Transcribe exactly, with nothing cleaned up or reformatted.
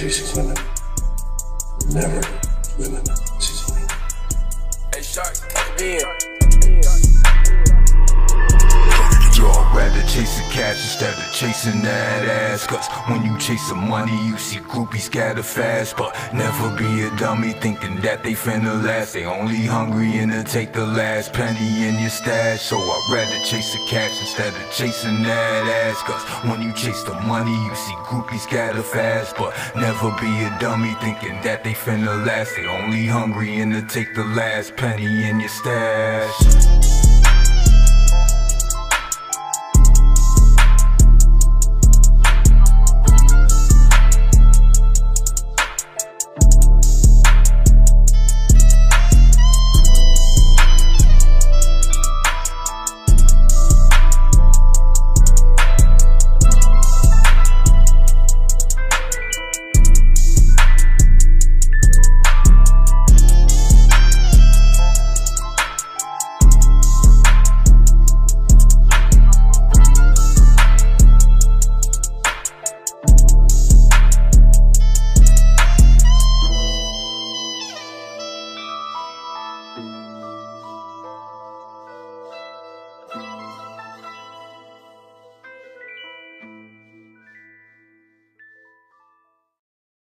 chasing women. Never women chasing me. Hey, Shark, come in. Y'all rather chase the cash instead of chasing that ass. Cause when you chase the money, you see groupies scatter fast. But never be a dummy thinking that they finna last. They only hungry and to take the last penny in your stash. So I'd rather chase the cash instead of chasing that ass. Cause when you chase the money, you see groupies scatter fast. But never be a dummy thinking that they finna last. They only hungry and to take the last penny in your stash.